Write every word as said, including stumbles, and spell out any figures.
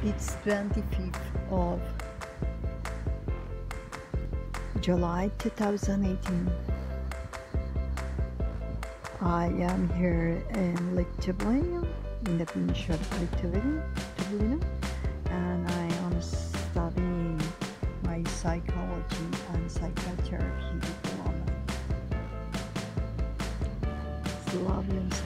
It's twenty-fifth of July two thousand eighteen. I am here in Lake Toblino, in the peninsula of Lake Toblino, Toblino, and I am studying my Psychology and Psychotherapy Diploma. It's lovely and